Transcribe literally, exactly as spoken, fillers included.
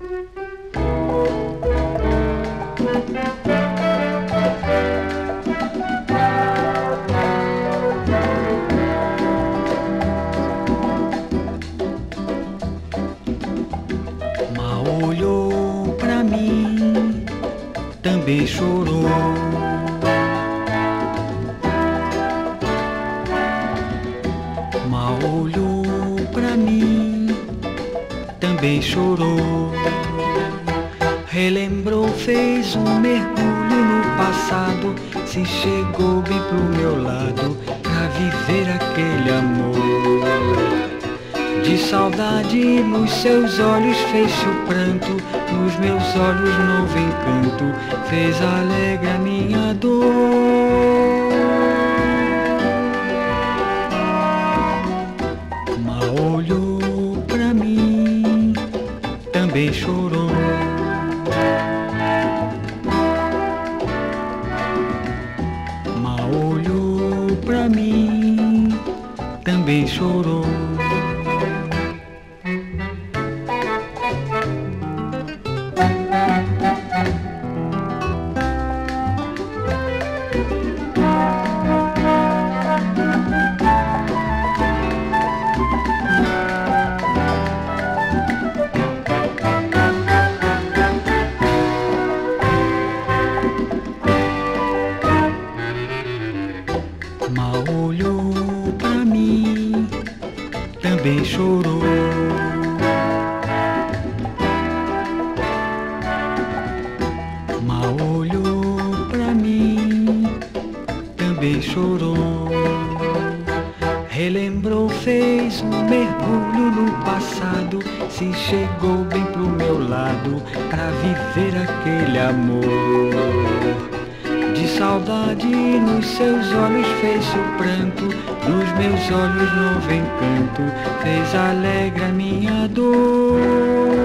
Mal olhou pra mim, também chorou. Mal olhou pra mim, também chorou. Relembrou, fez um mergulho no passado, se chegou bem pro meu lado pra viver aquele amor. De saudade nos seus olhos fez-se o pranto, nos meus olhos novo encanto fez alegre a minha dor. Mal olhou pra mim, também chorou. Mal olhou pra mim, também chorou. Mal olhou pra mim, também chorou. Mal olhou pra mim, também chorou. Relembrou, fez um mergulho no passado, se chegou bem pro meu lado pra viver aquele amor. De saudade nos seus olhos fez-se o pranto, nos meus olhos novo encanto fez alegre a minha dor.